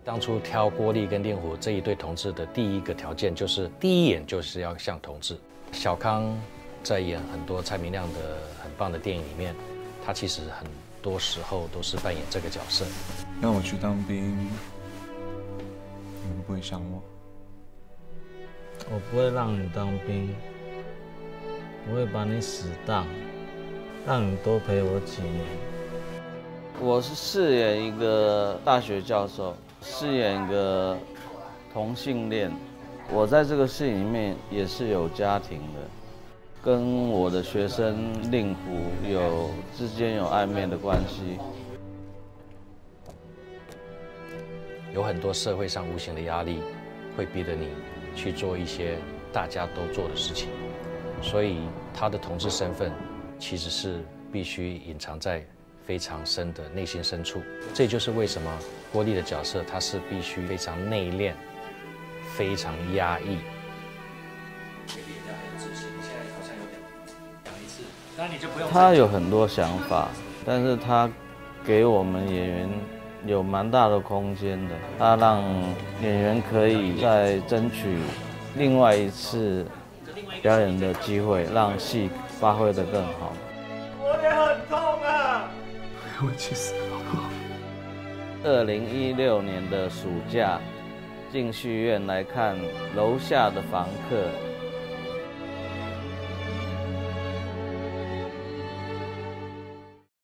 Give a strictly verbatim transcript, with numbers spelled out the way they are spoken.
当初挑郭丽跟令狐这一对同志的第一个条件，就是第一眼就是要像同志。小康在演很多蔡明亮的很棒的电影里面，他其实很多时候都是扮演这个角色。 让我去当兵，你会不会想我？ 我不会让你当兵，我会把你死当，让你多陪我几年。 我是饰演一个大学教授，饰演一个同性恋。我在这个戏里面也是有家庭的，跟我的学生令狐有之间有暧昧的关系。 有很多社会上无形的压力，会逼得你去做一些大家都做的事情，所以他的同志身份其实是必须隐藏在非常深的内心深处。这就是为什么郭丽的角色他是必须非常内敛、非常压抑。 他有很多想法，但是他给我们演员有蛮大的空间的，他让演员可以再争取另外一次表演的机会，让戏发挥得更好。 我也很痛啊！ 我去死好不好？ 二零一六年的暑假，进戏院来看《楼下的房客》。